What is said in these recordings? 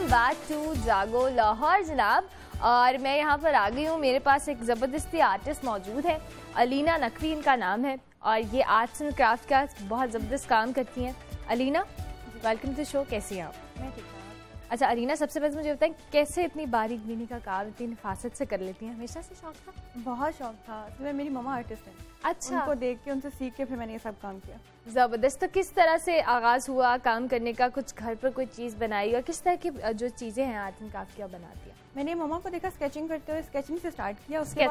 Back to जागो लाहौर जनाब। और मैं यहाँ पर आ गई हूँ, मेरे पास एक ज़बरदस्ती आर्टिस्ट मौजूद है, अलीना नकवी इनका नाम है और ये आर्ट्स एंड क्राफ्ट का बहुत ज़बरदस्त काम करती हैं। अलीना, वेलकम टू शो, कैसी हैं आप? मैं ठीक हूँ। अच्छा अलीना, सबसे पहले मुझे बताएं कैसे इतनी बारीक बीनी का काम इतनी नफासत से कर लेती हैं? हमेशा से शौक था? बहुत शौक था। तो मेरी मम्मा आर्टिस्ट है। अच्छा, उनको देख के, उनसे सीख के फिर मैंने ये सब काम किया। ज़बरदस्त। तो किस तरह से आगाज़ हुआ काम करने का? कुछ घर पर कोई चीज़ बनाई और किस तरह की जो चीज़ें हैं आर्ट एंड क्राफ्ट क्या बनाती है? मैंने मम्मा को देखा स्केचिंग करते हुए, स्केचिंग से स्टार्ट किया। उसके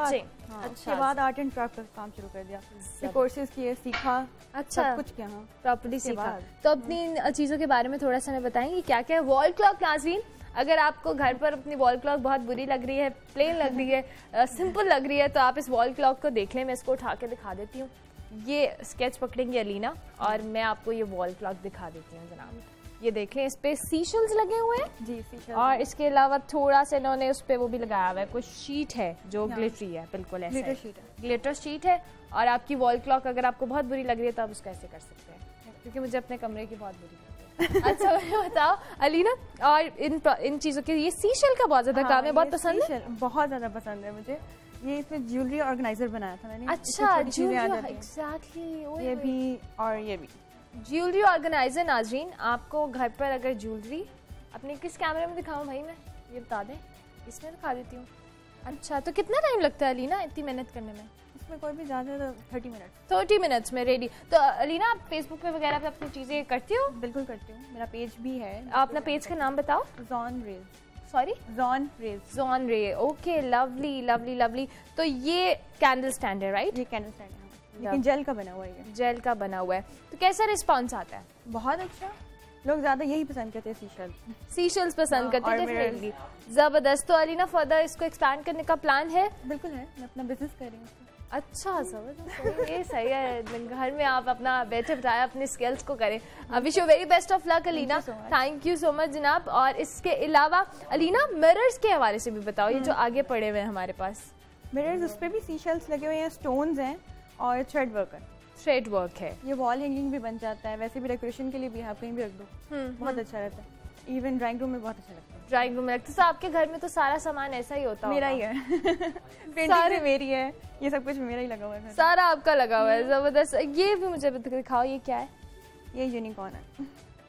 बाद आर्ट एंड क्राफ्ट का काम शुरू कर दिया। फिर कोर्सेज किए, सीखा, अच्छा सब कुछ किया, प्रॉपर्ली सीखा। तो अपनी इन चीज़ों के बारे में थोड़ा सा हमें बताएंगे क्या क्या है? वॉल क्लॉक नाज़रीन, अगर आपको घर पर अपनी वॉल क्लॉक बहुत बुरी लग रही है, प्लेन लग रही है, सिंपल लग रही है, तो आप इस वॉल क्लॉक को देख लें। मैं इसको उठा के दिखा देती हूँ। ये स्केच पकड़ेंगे अलीना और मैं आपको ये वॉल क्लॉक दिखा देती हूँ जनाब। ये देख लें, इस पे सीशल्स लगे हुए हैं जी, सीशल्स। और इसके अलावा थोड़ा सा इन्होंने उस पे वो भी लगाया हुआ है, कुछ शीट है जो ग्लिटरी है, बिल्कुल ऐसा ग्लिटर शीट है। ग्लिटर शीट है। और आपकी वॉल क्लॉक अगर आपको बहुत बुरी लग रही है तो आप उसको ऐसे कर सकते हैं, क्योंकि मुझे अपने कमरे की बहुत बुरी लगती है। अच्छा मुझे बताओ अलीना, और इन चीज़ों के ये सीशल का बहुत ज़्यादा काम है, बहुत पसंद है? बहुत ज़्यादा पसंद है मुझे। ये इसमें ज्वेलरी ऑर्गेनाइजर बनाया था मैंने। अच्छा, ज्वेलरी, एग्जैक्टली। ये भी और ये भी ज्वेलरी ऑर्गेनाइजर। नाजरीन, आपको घर पर अगर ज्वेलरी, अपने किस कैमरे में दिखाऊं भाई? मैं ये बता दें, इसमें दिखा देती हूँ। अच्छा, तो कितना टाइम लगता है अलीना इतनी मेहनत करने में? इसमें कोई भी ज़्यादा 30 मिनट। 30 मिनट्स में रेडी। तो अलीना, आप फेसबुक पे वगैरह पे अपनी चीज़ें करती हो? बिल्कुल करती हूँ, मेरा पेज भी है। आप अपना पेज का नाम बताओ। John Rage. Sorry, John Rage. John Ray. Okay, lovely lovely lovely. तो ये कैंडल स्टैंड है, राइट? ये कैंडल स्टैंड है, लेकिन जेल का बना हुआ है। ये जेल का बना हुआ है। तो कैसा रिस्पॉन्स आता है? बहुत अच्छा, लोग ज्यादा यही पसंद करते हैं, सीशल्स पसंद करते हैं डेफिनेटली। जबरदस्त। तो अलीना, फर्दर इसको एक्सपैंड करने का प्लान है? बिल्कुल है, मैं अपना बिजनेस कर रही हूँ। अच्छा, जबरदस्त, ये सही है। घर में आप अपना बैठे बिठाए अपने स्किल्स को करें। Wish you very best of luck Alina. Thank you so much जनाब। और इसके अलावा अलीना, मिरर्स के हवाले से भी बताओ, ये जो आगे पड़े हुए हैं हमारे पास मिरर्स, उस पर भी सीशल्स लगे हुए हैं, स्टोन्स हैं और थ्रेड वर्क है। थ्रेड वर्क है। ये वॉल हैंगिंग भी बन जाता है, वैसे भी डेकोरेशन के लिए भी आप कहीं भी रख दो, बहुत अच्छा रहता है। इवन ड्राइंग रूम में बहुत अच्छा लगता है। ड्राइंग रूम में लगता है। तो आपके घर में तो सारा सामान ऐसा ही होता है? मेरा ही है। पेंटिंग मेरी है, ये सब कुछ मेरा ही लगा हुआ है। सारा आपका लगा हुआ है, जबरदस्त। ये भी मुझे दिखाओ, ये क्या है? ये यूनिकॉर्न है।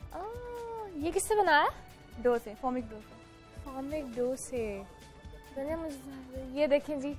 ये किससे बनाया? डो से, फॉर्मिक डो से। फॉर्मिक डो से। ये देखें जी,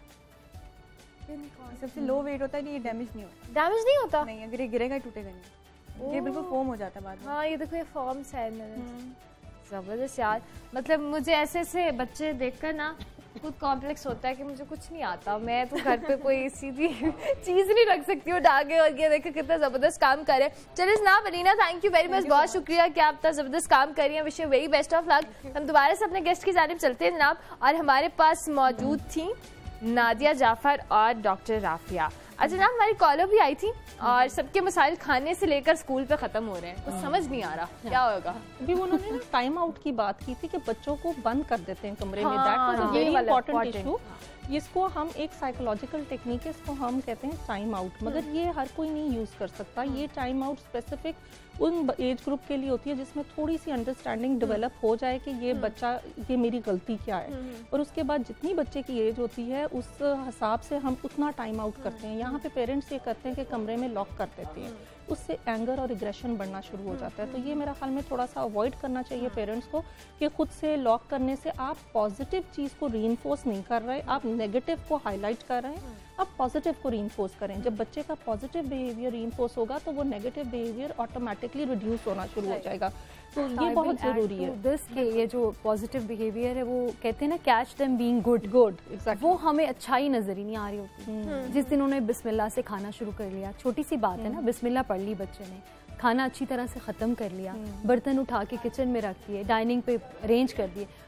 सबसे लो वेट होता है, ये डैमेज नहीं होता। डैमेज नहीं होता? नहीं, अगर ये गिरेगा टूटेगा नहीं, ये बिल्कुल फॉर्म हो जाता है बाद में। हाँ, ये देखो, ये फॉर्म्स है। जबरदस्त यार। मतलब मुझे ऐसे ऐसे बच्चे देखकर ना खुद कॉम्प्लेक्स होता है कि मुझे कुछ नहीं आता, मैं तो घर पे कोई सीधी चीज़ नहीं रख सकती हूँ डागे। और ये देखो कितना ज़बरदस्त काम करे। चलिए जनाब Alina, thank you very much, बहुत शुक्रिया कि आप इतना ज़बरदस्त काम कर रही हैं। Wish you very best of luck. हम दोबारा से अपने गेस्ट की जानिब चलते हैं जनाब। और हमारे पास मौजूद थी नादिया जाफर और डॉक्टर राफिया। अच्छा जनाब, हमारी कॉलर भी आई थी और सबके मसाइल खाने से लेकर स्कूल पे खत्म हो रहे हैं, कुछ समझ नहीं आ रहा क्या होगा। अभी उन्होंने ना टाइम आउट की बात की थी कि बच्चों को बंद कर देते हैं कमरे में। That was a very important issue. इसको हम एक साइकोलॉजिकल टेक्निक है, इसको हम कहते हैं टाइम आउट, मगर ये हर कोई नहीं यूज़ कर सकता। ये टाइम आउट स्पेसिफिक उन एज ग्रुप के लिए होती है जिसमें थोड़ी सी अंडरस्टैंडिंग डेवलप हो जाए कि ये बच्चा, ये मेरी गलती क्या है। और उसके बाद जितनी बच्चे की एज होती है उस हिसाब से हम उतना टाइम आउट करते हैं। यहाँ पे पेरेंट्स ये करते हैं कि कमरे में लॉक कर देते हैं, उससे एंगर और एग्रेशन बढ़ना शुरू हो जाता है। तो ये मेरा ख्याल में थोड़ा सा अवॉइड करना चाहिए पेरेंट्स को कि खुद से लॉक करने से आप पॉजिटिव चीज़ को रीइंफोर्स नहीं कर रहे, आप नेगेटिव को हाईलाइट कर रहे हैं, आप पॉजिटिव को रीइंफोर्स करें। जब बच्चे का पॉजिटिव बिहेवियर रीइंफोर्स होगा तो वो नेगेटिव बिहेवियर ऑटोमेटिकली रिड्यूस होना शुरू हो जाएगा। तो ये बहुत ज़रूरी है। दिस के ये जो पॉजिटिव बिहेवियर है, वो कहते हैं ना, catch them being good. Exactly, वो हमें अच्छाई नजर ही नहीं आ रही होती। जिस दिन उन्होंने बिस्मिल्लाह से खाना शुरू कर लिया, छोटी सी बात है ना, बिस्मिल्लाह पढ़ ली बच्चे ने, खाना अच्छी तरह से ख़त्म कर लिया, बर्तन उठा के किचन में रख दिए, डाइनिंग पे अरेंज कर दिए,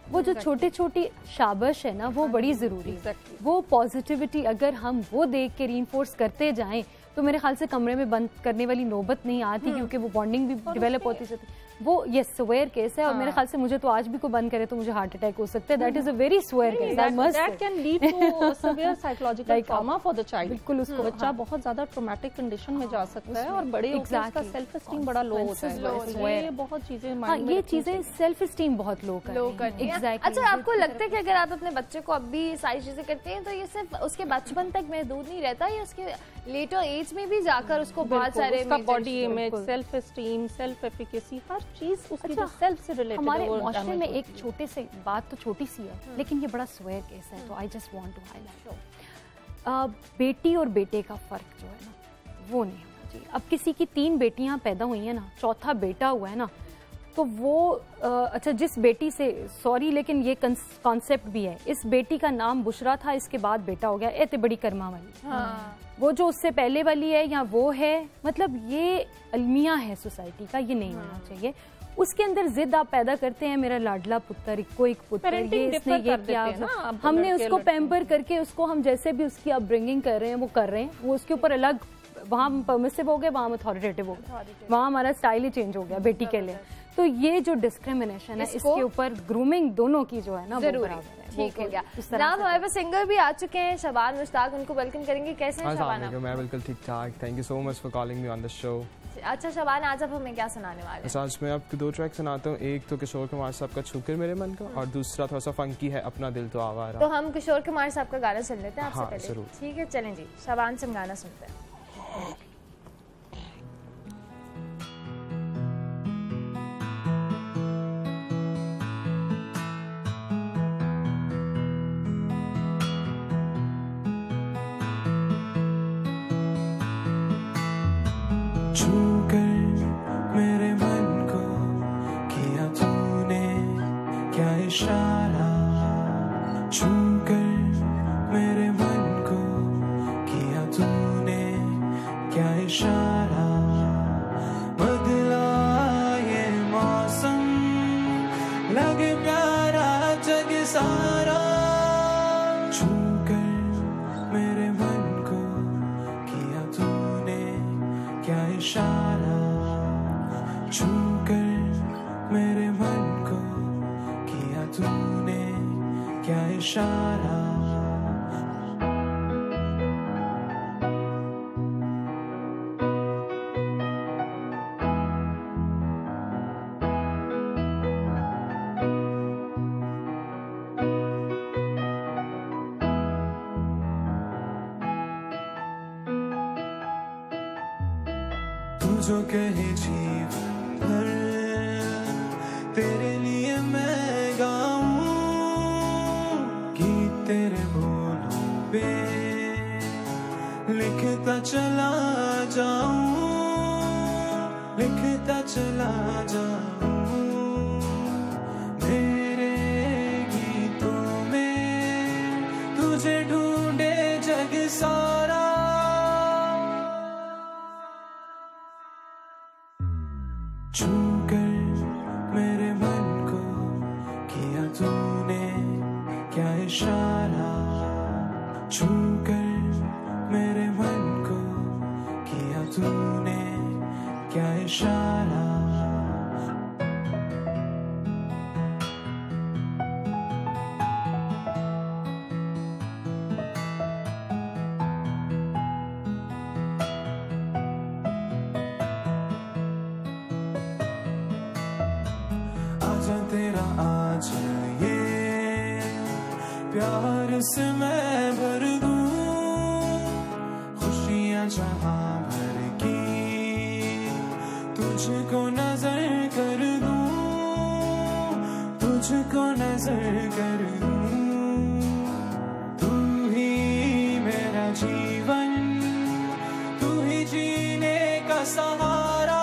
वो जो छोटी छोटी शाबाश है ना वो बड़ी ज़रूरी है। वो पॉजिटिविटी अगर हम वो देख के रीइंफोर्स करते जाएं तो मेरे ख्याल से कमरे में बंद करने वाली नौबत नहीं आती, क्योंकि वो बॉन्डिंग भी डेवलप होती जाती। वो ये स्वेयर केस है और मेरे ख्याल से मुझे तो आज भी कोई बंद करे तो मुझे हार्ट अटैक हो सकता है। That is a very severe case. That can lead to severe psychological trauma for the child. बिल्कुल, उसको बच्चा बहुत ज्यादा ट्रॉमेटिक कंडीशन में जा सकता है और बड़े होकर उसका सेल्फ एस्टीम बड़ा लो होता है। ये बहुत चीजें, ये चीजें सेल्फ एस्टीम बहुत लो करती हैं। अच्छा, आपको लगता है कि अगर आप अपने बच्चे को अब भी सारी चीजें करते हैं तो ये सिर्फ उसके बचपन तक महदूद नहीं रहता, ये उसके लेटर एज में भी जाकर उसको बहुत सारे body image, self esteem, self efficacy, हर चीज उसकी सेल्फ से रिलेटेड। हमारे माशरे में एक छोटे से बात तो छोटी सी है लेकिन ये बड़ा स्वेयर केस है, तो I just want to highlight. बेटी और बेटे का फर्क जो है ना वो नहीं होना चाहिए। अब किसी की 3 बेटियां पैदा हुई हैं ना, चौथा बेटा हुआ है ना, तो वो अच्छा जिस बेटी से, सॉरी लेकिन ये कॉन्सेप्ट भी है, इस बेटी का नाम बुशरा था, इसके बाद बेटा हो गया, एते बड़ी कर्मा वाली। वो जो उससे पहले वाली है या वो है, मतलब ये अलमिया है सोसाइटी का, ये नहीं होना चाहिए। उसके अंदर जिद आप पैदा करते हैं, मेरा लाडला पुत्र, इको एक पुत्र, ये इसने ये किया, हमने उसको पैम्पर करके उसको हम जैसे भी उसकी अपब्रिंगिंग कर रहे हैं वो कर रहे हैं, वो उसके ऊपर अलग, वहाँ परमिसिव हो गए, वहाँ अथॉरिटेटिव हो गया, वहाँ हमारा स्टाइल ही चेंज हो गया बेटी के लिए। तो ये जो डिस्क्रिमिनेशन है इसके ऊपर ग्रूमिंग दोनों की जो है ना जरूरी है। ठीक हो गया। नाम हमारे पास सिंगर भी आ चुके हैं, शबान मुश्ताक, उनको वेलकम करेंगे। कैसे हैं शबान? मैं बिल्कुल ठीक ठाक, thank you so much for calling me on the show. अच्छा शबान, आज आप हमें क्या सुनाने वाले हैं? आज मैं आपको 2 ट्रैक सुनाता हूँ, एक तो किशोर कुमार साहब का छूकर मेरे मन का, और दूसरा थोड़ा सा फंकी है, अपना दिल तो आवारा। तो हम किशोर कुमार साहब का गाना सुन लेते हैं आपसे पहले। जरूर। ठीक है, चलें जी, शबान से हम गाना सुनते हैं। मेरे मन को किया तूने क्या इशारा, छूकर मेरे मन को किया तूने क्या इशारा, बदला ये मौसम लगे प्यारा जग सारा, छूकर मेरे मन को किया तूने क्या इशारा, छूकर मेरे मन को किया तूने क्या इशारा। तू जो कहे जीवन भर तेरे लिए मैं गाऊं, गीत तेरे बोलों पे लिखता चला जाऊं, लिखता चला जाऊं, मेरे गीतों में तुझे ढूंढे जग सारा, छूकर मेरे मन को किया तूने क्या इशारा, छूकर मेरे मन को किया तूने क्या इशारा। आजा तेरा आज ये प्यार से मैं भर दूं, खुशियाँ जहाँ भर की तुझको नजर कर दूं, तुझको नजर कर दूं, तू ही मेरा जीवन, तू ही जीने का सहारा,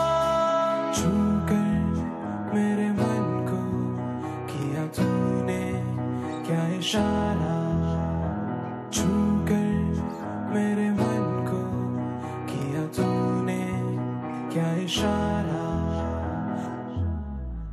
छूकर मेरे मन को किया तूने क्या इशारा, छूकर मेरे मन को किया तूने क्या इशारा।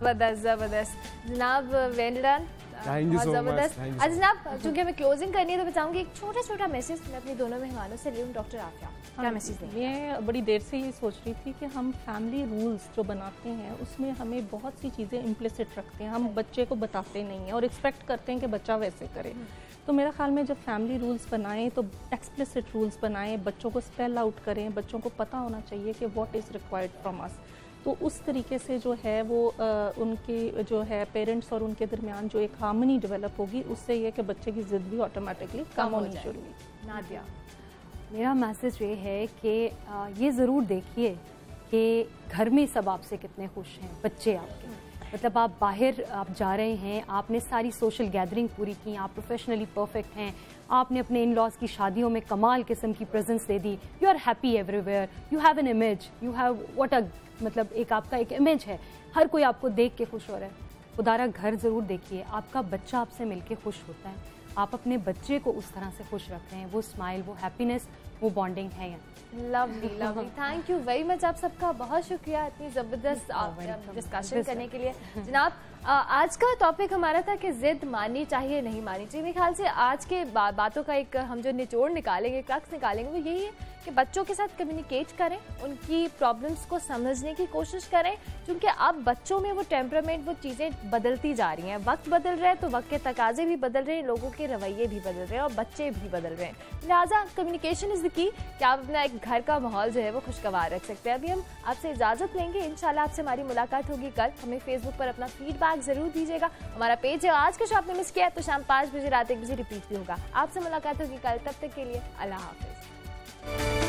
जबरदस्त जनाब, वेल डन, बहुत जबरदस्त। अच्छा जनाब, चूंकि हमें क्लोजिंग करनी है तो मैं चाहूंगी एक छोटा मैसेज मैं अपनी दोनों मेहमानों से लूँ। डॉक्टर आफिया, क्या मैसेज देंगे? मैं बड़ी देर से ये सोच रही थी कि हम फैमिली रूल्स जो बनाते हैं उसमें हमें बहुत सी चीज़ें इम्प्लिसिट रखते हैं, हम बच्चे को बताते नहीं हैं और एक्सपेक्ट करते हैं कि बच्चा वैसे करे। तो मेरा ख्याल में जब फैमिली रूल्स बनाएं तो एक्सप्लिसिट रूल्स बनाएं, बच्चों को स्पेल आउट करें, बच्चों को पता होना चाहिए कि what is required from us. तो उस तरीके से जो है वो उनकी जो है पेरेंट्स और उनके दरमियान जो एक हार्मनी डेवलप होगी, उससे ये कि बच्चे की ज़िद भी ऑटोमेटिकली कम होनी शुरू हुई। नादिया, मेरा मैसेज ये है कि ये ज़रूर देखिए कि घर में सब आपसे कितने खुश हैं, बच्चे आपके। मतलब आप बाहर आप जा रहे हैं, आपने सारी सोशल गैदरिंग पूरी की, आप प्रोफेशनली परफेक्ट हैं, आपने अपने इन लॉज की शादियों में कमाल किस्म की प्रेजेंस दे दी, you are happy everywhere, you have an image, you have what a मतलब एक आपका एक इमेज है, हर कोई आपको देख के खुश हो रहा है। खुदारा घर ज़रूर देखिए, आपका बच्चा आपसे मिलके खुश होता है, आप अपने बच्चे को उस तरह से खुश रख रहे हैं, वो स्माइल, वो हैप्पीनेस, वो बॉन्डिंग है। Lovely lovely, thank you very much, आप सबका बहुत शुक्रिया इतनी ज़बरदस्त डिस्कशन करने के लिए। जनाब, आज का टॉपिक हमारा था कि जिद माननी चाहिए नहीं माननी चाहिए। मेरे ख्याल से आज के बातों का एक हम जो निचोड़ निकालेंगे, क्रक्स निकालेंगे, वो यही है कि बच्चों के साथ कम्युनिकेट करें, उनकी प्रॉब्लम्स को समझने की कोशिश करें, क्योंकि अब बच्चों में वो टेम्परामेंट, वो चीज़ें बदलती जा रही हैं, वक्त बदल रहा है तो वक्त के तकाजे भी बदल रहे हैं, लोगों के रवैये भी बदल रहे हैं और बच्चे भी बदल रहे हैं। लिहाजा कम्युनिकेशन इज़ द की कि आप अपना एक घर का माहौल जो है वो खुशगवार रख सकते हैं। अभी हम आपसे इजाज़त लेंगे, इंशाल्लाह आपसे हमारी मुलाकात होगी कल। हमें फेसबुक पर अपना फीडबैक ज़रूर दीजिएगा, हमारा पेज है। आज का शो आपने मिस किया तो शाम 5 बजे रात 1 बजे रिपीट भी होगा। आपसे मुलाकात होगी कल, तब तक के लिए अल्लाह हाफिज़।